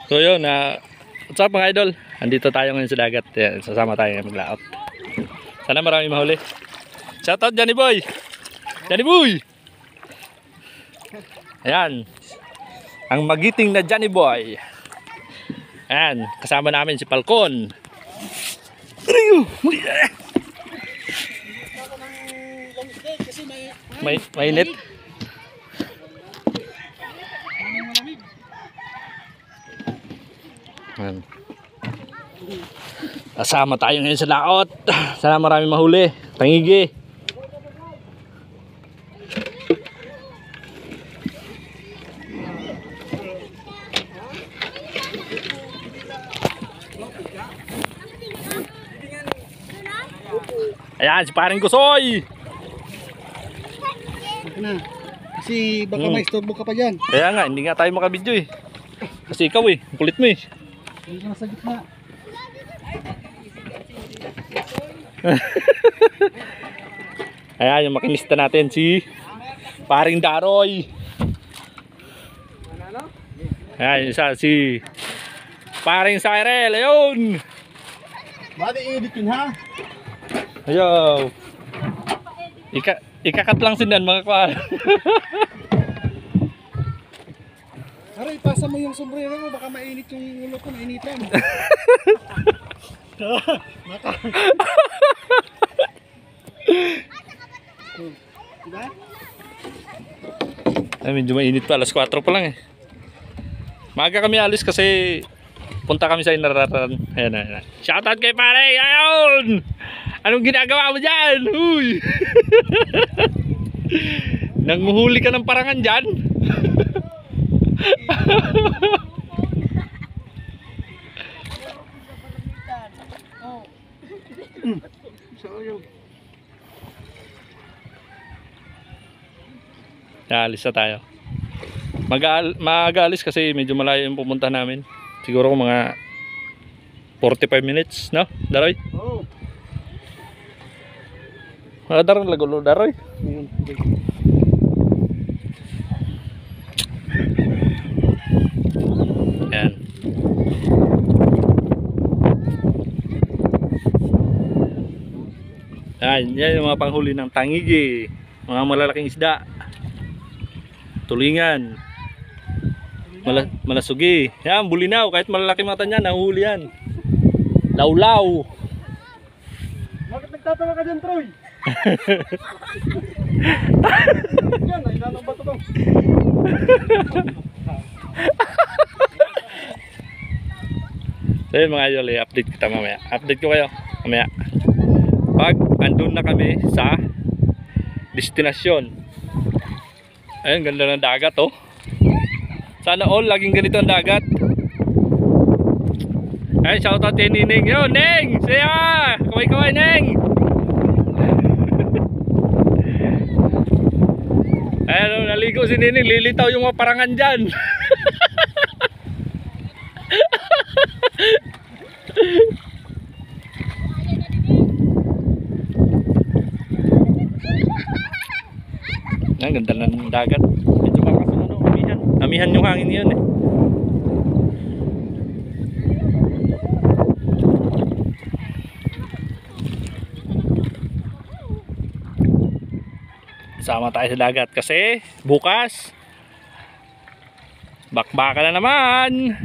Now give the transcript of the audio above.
So yun, what's up mga idol? Andito tayo ngayon sa dagat. Yan, sasama tayo maglaot. Sana maraming mahuli. Shoutout Johnny Boy! Johnny Boy! Ayan. Ang magiting na Johnny Boy. Ayan, kasama namin si Falcon. Mainit. Ayan. Kasama tayo ngayon sa laot. Sana maraming mahuli. Tangigi. Ayan, si paring Kusoy. Kasi baka may istorbo ka pa dyan. Kaya nga, hindi nga tayo makabidyo eh. Kasi ikaw eh, kulit mo eh. Hindi ka nasa gitna. Ayan, yung makinista natin si paring Daroy. Ayan, isa si paring Cyril. Ayun. Bali edit yun ha? Ayaw. Ikakat lang sindan mga kwa. Aray, pasa mo yung sombrero mo, baka mainit yung ulo ko, mainitan. Maka. Diba? Ay, medyo mainit pa, alas 4 pa lang eh. Maaga kami alis kasi punta kami sa Inararan. Ayan, ayan. Shoutout kay pare! Ayun! Anong ginagawa mo dyan? Uy! Nanguhuli ka ng parangan dyan? Alis na tayo. Mag-aalis kasi medyo malayo yung pumunta namin. Siguro mga 45 minutes, no? Daroy? Oo. Daroy, lagulo Daroy. Yan. Yan yung mga panghuli ng tangigi. Mga malalaking isda. Tulingan. Malasugi. Yan, bulinaw. Kahit malalaki mata niya, nahuhuli yan. Lawlaw. Bakit nagtatawa ka dyan, Troy? Yan, ay nanong bato to. So yun mga idol, update kita mamaya. Update ko kayo mamaya. Pag andun na kami sa destinasyon. Ayun, ganda ng dagat oh. Sana all laging ganito ang dagat. Ayun, shoutout kay Nining. Yo, Neng! Siya! Kaway-kaway, Neng! Ayun, naligo si Nining. Lilitaw yung mga parangan dyan. Ang ganda ng dagat. Medyo malakas ang amihan. Amihan yung hangin yun eh. Sama tayo sa dagat kasi bukas bakbaka na naman.